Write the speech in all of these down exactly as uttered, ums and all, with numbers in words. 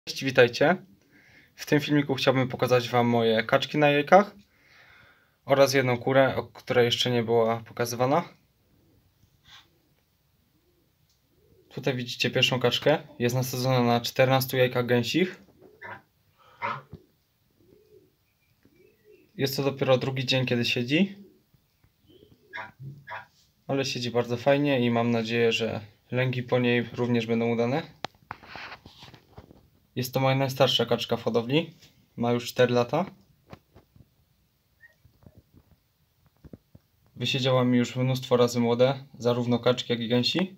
Cześć, witajcie. W tym filmiku chciałbym pokazać Wam moje kaczki na jajkach oraz jedną kurę, która jeszcze nie była pokazywana. Tutaj widzicie pierwszą kaczkę. Jest nasadzona na czternastu jajkach gęsich. Jest to dopiero drugi dzień, kiedy siedzi. Ale siedzi bardzo fajnie i mam nadzieję, że lęgi po niej również będą udane. Jest to moja najstarsza kaczka w hodowli. Ma już cztery lata. Wysiedziała mi już mnóstwo razy młode, zarówno kaczki, jak i gęsi.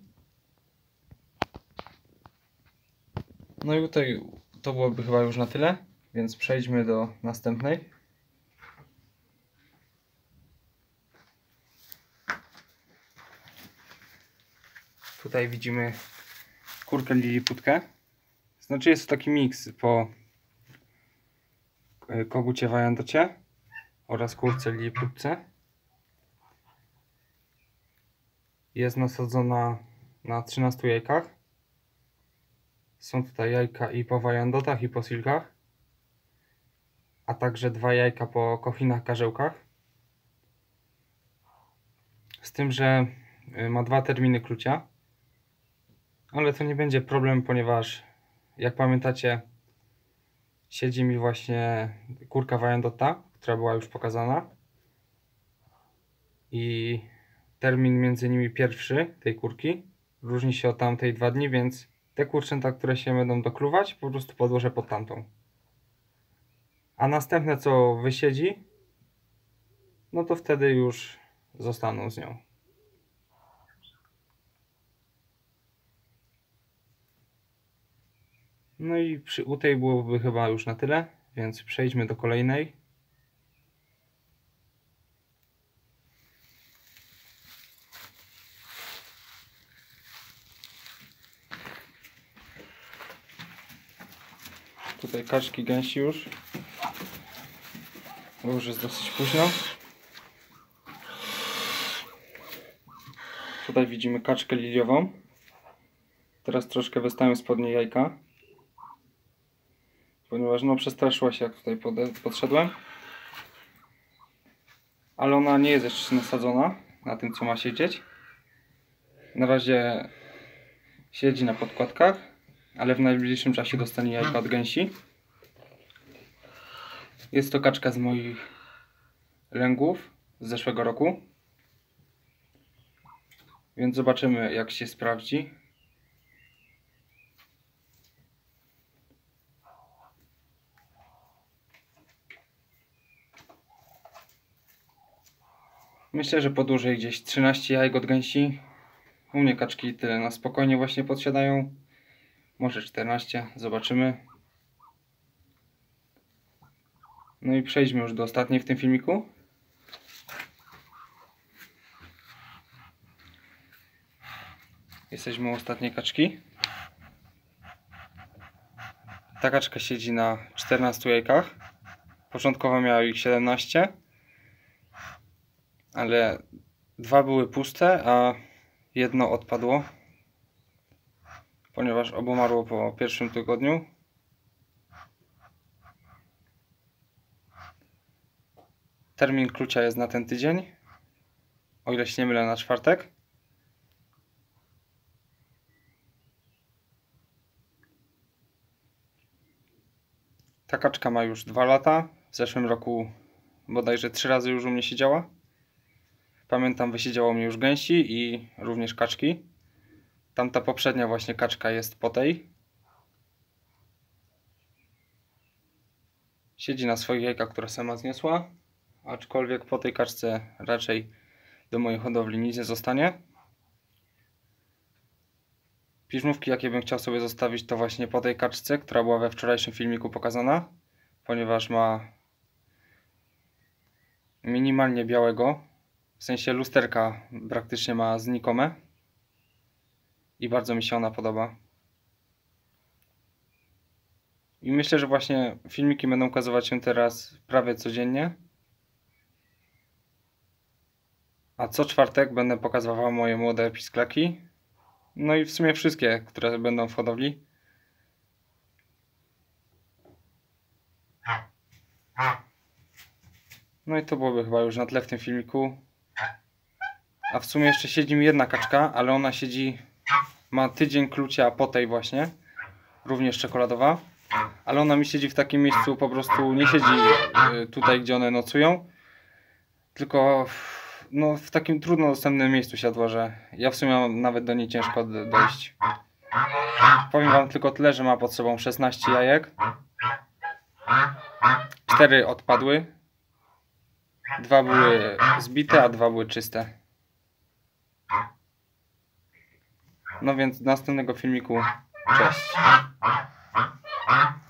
No i tutaj to byłoby chyba już na tyle, więc przejdźmy do następnej. Tutaj widzimy kurkę liliputkę. Znaczy jest to taki miks po kogucie Wyandocie oraz kurce liliputce. Jest nasadzona na trzynastu jajkach. Są tutaj jajka i po Wyandotach, i po silkach, a także dwa jajka po kochinach karzełkach. Z tym, że ma dwa terminy klucia. Ale to nie będzie problem, ponieważ jak pamiętacie, siedzi mi właśnie kurka Wyandota, która była już pokazana. I termin między nimi pierwszy tej kurki różni się od tamtej dwa dni, więc te kurczęta, które się będą dokluwać, po prostu podłożę pod tamtą. A następne, co wysiedzi, no to wtedy już zostaną z nią. No i przy, u tej byłoby chyba już na tyle, więc przejdźmy do kolejnej. Tutaj kaczki gęsi już, bo już jest dosyć późno. Tutaj widzimy kaczkę liliową. Teraz troszkę wystają spod niej jajka, ponieważ no przestraszyła się, jak tutaj podszedłem. Ale ona nie jest jeszcze nasadzona na tym, co ma siedzieć. Na razie siedzi na podkładkach, ale w najbliższym czasie dostanie jajka od gęsi. Jest to kaczka z moich lęgów z zeszłego roku. Więc zobaczymy, jak się sprawdzi. Myślę, że podłużej gdzieś trzynaście jajek od gęsi. U mnie kaczki tyle na spokojnie właśnie podsiadają. Może czternaście, zobaczymy. No i przejdźmy już do ostatniej w tym filmiku. Jesteśmy u ostatniej kaczki. Ta kaczka siedzi na czternastu jajkach. Początkowo miała ich siedemnaście. Ale dwa były puste, a jedno odpadło, ponieważ obumarło po pierwszym tygodniu. Termin klucia jest na ten tydzień, o ile się nie mylę, na czwartek. Ta kaczka ma już dwa lata. W zeszłym roku bodajże trzy razy już u mnie siedziała. Pamiętam, wysiedziało mnie już gęsi i również kaczki. Tamta poprzednia właśnie kaczka jest po tej. Siedzi na swoich jajkach, które sama zniosła. Aczkolwiek po tej kaczce raczej do mojej hodowli nic nie zostanie. Piżmówki, jakie bym chciał sobie zostawić, to właśnie po tej kaczce, która była we wczorajszym filmiku pokazana. Ponieważ ma minimalnie białego. W sensie lusterka praktycznie ma znikome. I bardzo mi się ona podoba. I myślę, że właśnie filmiki będą ukazywać się teraz prawie codziennie. A co czwartek będę pokazywał moje młode pisklaki. No i w sumie wszystkie, które będą w hodowli. No i to byłoby chyba już na tle w tym filmiku. A w sumie jeszcze siedzi mi jedna kaczka, ale ona siedzi, ma tydzień klucia po tej właśnie, również czekoladowa. Ale ona mi siedzi w takim miejscu, po prostu nie siedzi tutaj, gdzie one nocują, tylko no, w takim trudno dostępnym miejscu siadła, że ja w sumie mam nawet do niej ciężko dojść. Powiem wam tylko tyle, że ma pod sobą szesnaście jajek. cztery odpadły. dwa były zbite, a dwa były czyste. No więc do następnego filmiku. Cześć.